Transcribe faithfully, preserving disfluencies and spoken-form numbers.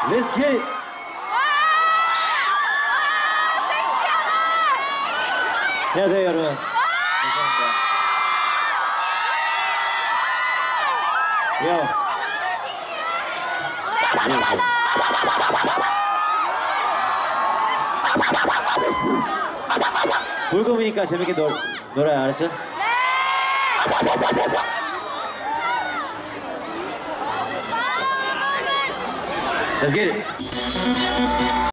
Let's get it. 안녕하세요 여러분. 감사합니다. 요. 불금이니까 재밌게 놀, 놀아요. 알았죠? Let's get it.